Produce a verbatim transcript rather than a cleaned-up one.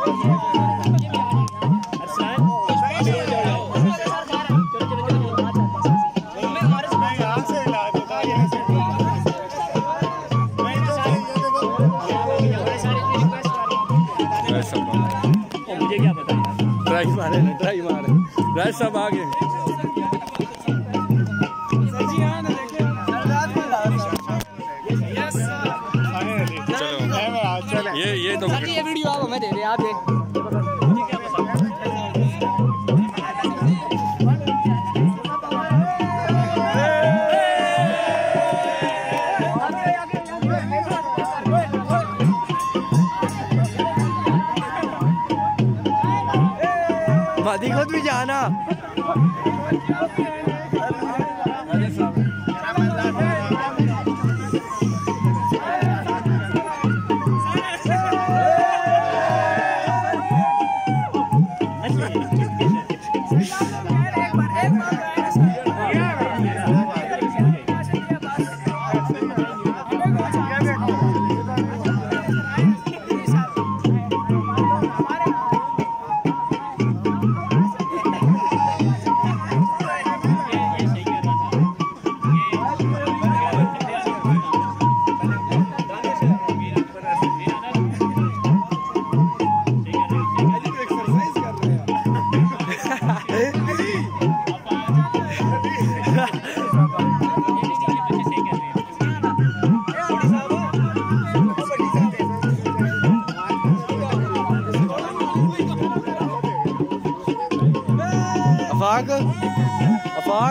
مجھے کیا پتا ٹرائی مارے ٹرائی مارے راج صاحب آگے یہ یہ تو یہ ویڈیو آپ ہمیں دے دیں آپ مادی خود بھی جانا